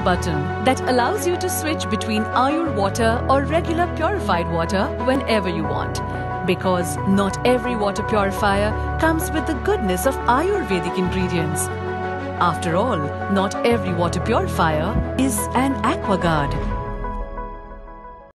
button that allows you to switch between Ayur water or regular purified water whenever you want. Because not every water purifier comes with the goodness of Ayurvedic ingredients. After all, not every water purifier is an AquaGuard.